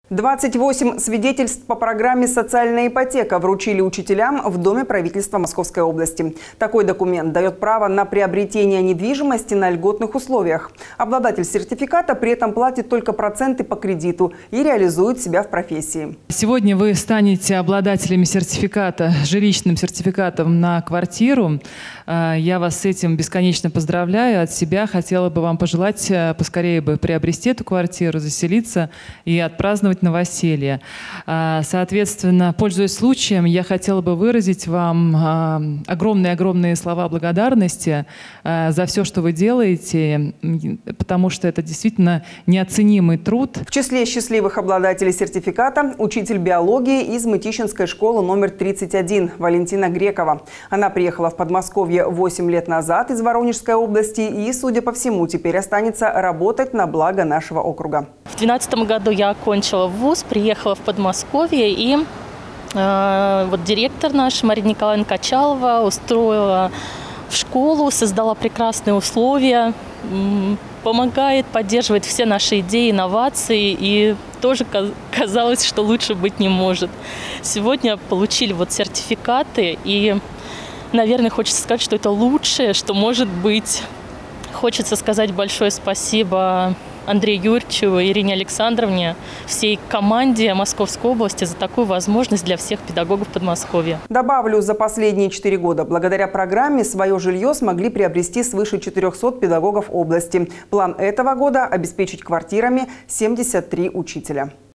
28 свидетельств по программе «Социальная ипотека» вручили учителям в Доме правительства Московской области. Такой документ дает право на приобретение недвижимости на льготных условиях. Обладатель сертификата при этом платит только проценты по кредиту и реализует себя в профессии. Сегодня вы станете обладателями сертификата, жилищным сертификатом на квартиру. Я вас с этим бесконечно поздравляю. От себя хотела бы вам пожелать поскорее бы приобрести эту квартиру, заселиться и отпраздновать новоселье. Соответственно, пользуясь случаем, я хотела бы выразить вам огромные-огромные слова благодарности за все, что вы делаете, потому что это действительно неоценимый труд. В числе счастливых обладателей сертификата учитель биологии из Мытищинской школы номер 31 Валентина Грекова. Она приехала в Подмосковье 8 лет назад из Воронежской области и, судя по всему, теперь останется работать на благо нашего округа. В 2012 году я окончила вуз, приехала в Подмосковье, и вот директор наш, Мария Николаевна Качалова, устроила в школу, создала прекрасные условия, помогает, поддерживает все наши идеи, инновации, и тоже казалось, что лучше быть не может. Сегодня получили вот сертификаты, и, наверное, хочется сказать, что это лучшее, что может быть. Хочется сказать большое спасибо Андрею Юрьевичу, Ирине Александровне, всей команде Московской области за такую возможность для всех педагогов Подмосковья. Добавлю, за последние 4 года благодаря программе свое жилье смогли приобрести свыше 400 педагогов области. План этого года – обеспечить квартирами 73 учителя.